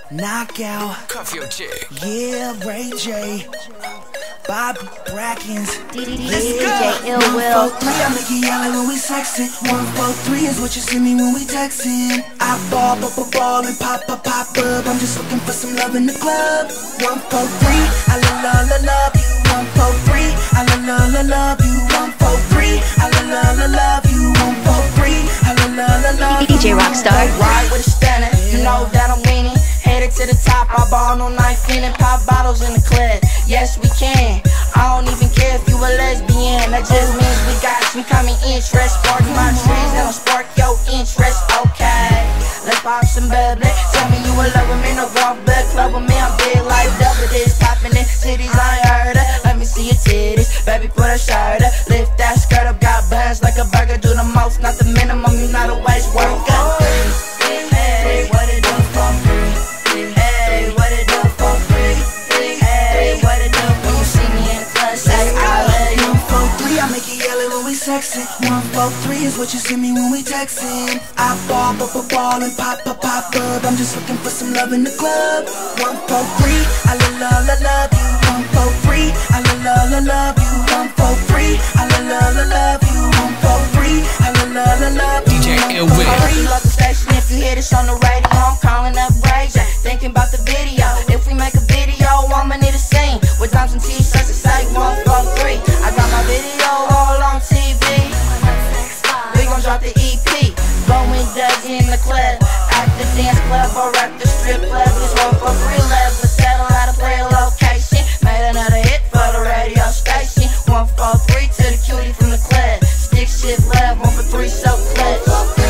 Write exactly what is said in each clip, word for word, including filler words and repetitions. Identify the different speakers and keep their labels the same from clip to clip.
Speaker 1: Knockout,
Speaker 2: Cuff your chick.
Speaker 1: yeah, Ray J, Bobby Brackens,
Speaker 3: D J Ill Will.
Speaker 1: One, four, three, I make you yell when we sexin'. One, four, three is what you send me when we textin'. I ball, ball, ball, ball, and pop, pop, pop up. I'm just looking for some love in the club. One, four, three, I love, love, love, love you. One, four, three, I love, love, love, love you. One, four, three, I love, love, love, love you. One, four, three, I love, love, love, love you.
Speaker 3: D J Rockstar.
Speaker 4: Ride with a stunner, you know that I'm winning. Headed to the top, I ball no knife in and pop bottles in the club. Yes, we can. I don't even care if you a lesbian. That just means we got some common interest. Spark my trees, that'll spark your interest. Okay, let's pop some bubbly. Tell me you a lover, me no golf bed club with me. I'm big like double this, popping in cities I ain't heard of. Let me see your titties, baby, put a shirt up. Lift that skirt up, got buns like a burger. Do the most, not the minimum. You not a waste worker. Hey, what it do for free? Hey, what it do for free? Hey, what it do when you see me in the club? Say I love you.
Speaker 1: One, four, three, I make you yell when we sexin'. One, four, three is what you send me when we textin'. I ball, ball, ball, ball, and pop, pop, pop up. I'm just looking for some love in the club. One, four, three, I love, love, love, love you. One, four, three, I love, love, love, love you. One, four, three, I love, love, love, love you. One, four, three, I love, love, love, love you.
Speaker 2: D J Ill Will.
Speaker 4: You love the station if you hear this on the radio. I'm calling up Ray J, thinking about the video. If we make a video, I'ma need a scene with dimes and t-shirts that say one, four, three. I got my video all on T V. We gon' drop the E P. Going Doug in the club, at the dance club or at the strip club. This one for free love, but settle out a play location. Made another hit for the radio station. One, four, three to the cutie from the club. Stick shift love, one for three, so clutch.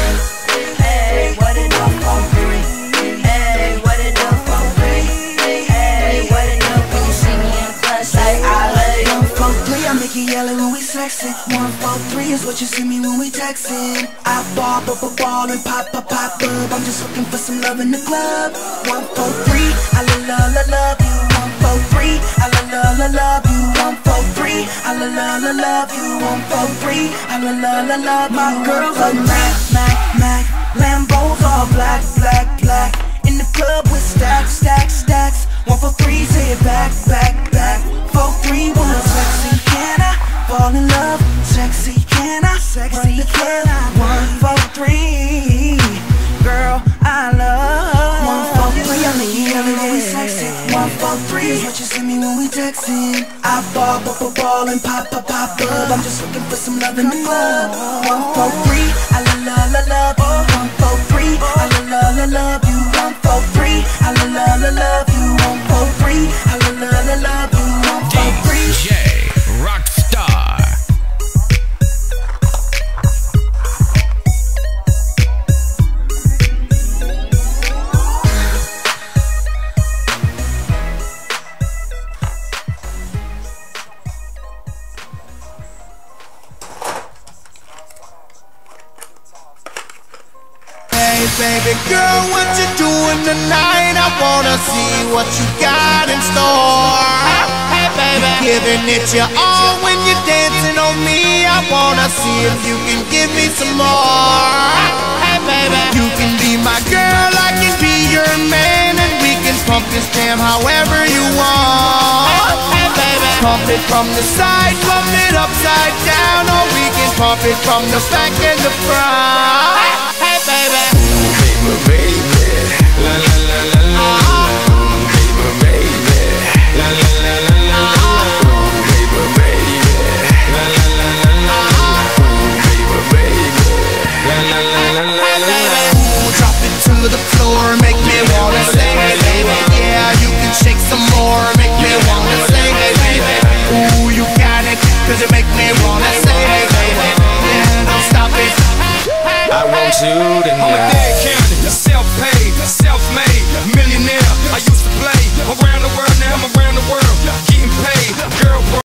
Speaker 4: Hey, what it do for free? Hey, what it do for free? Hey, what it do when you see me in the club? Say I love you.
Speaker 1: One, four, three, I make you yell when we sexin'. One, four, three is what you see me when we textin'. I ball, ball, ball, ball, and pop, pop, pop up. I'm just looking for some love in the club. One, four, three, I love, love, love, love you. One, four, three, I love, love, love, love you. One, four, three, I love, love, love, love you. One, four, three, I love, love, love, love you. My girls are Mac, Mac, Mac. Lambos all black, black, black. In the club with stacks, stacks, stacks. One, four, three, say it back, back, back. Four, three, one, sexy, can I fall in love? Sexy, can I? Sexy, can I? One, four, three, girl, I love. One, four, three, I make you yell when we sexy. One, four, three is what you send me when we textin'. I ball, ball, ball, ball, and pop, pop, pop up. I'm just looking for some love in the club. One, four, three, I love, love, love, love you. One, four, three, I love, love, love, love you. One, four, three, I love, love, love, love you. One, four, three, I love, love, love, love you. One, four, three.
Speaker 2: D J Rockstar.
Speaker 5: Hey baby girl, what you doing tonight? I wanna see what you got in store. Hey baby, giving it your all when you're dancing on me. I wanna see if you can give me some more. Hey baby, you can be my girl, I can be your man, and we can pump this jam however you want. Hey baby, pump it from the side, pump it upside down, or we can pump it from the back and the front. Hey baby,
Speaker 2: Baby, baby, la la la la la. Baby, baby, la la la la la. Baby, baby, la la la la la. Baby, baby, la la la la la.
Speaker 5: ooh, drop it to the floor, make me wanna sing it, baby. Yeah, you can shake some more, make me wanna sing it, baby. Ooh, you got it, cause it make me wanna sing it, baby. Yeah, don't stop it.
Speaker 2: I want you tonight.